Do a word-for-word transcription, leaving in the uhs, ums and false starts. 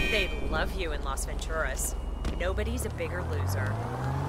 They'd love you in Las Venturas. Nobody's a bigger loser.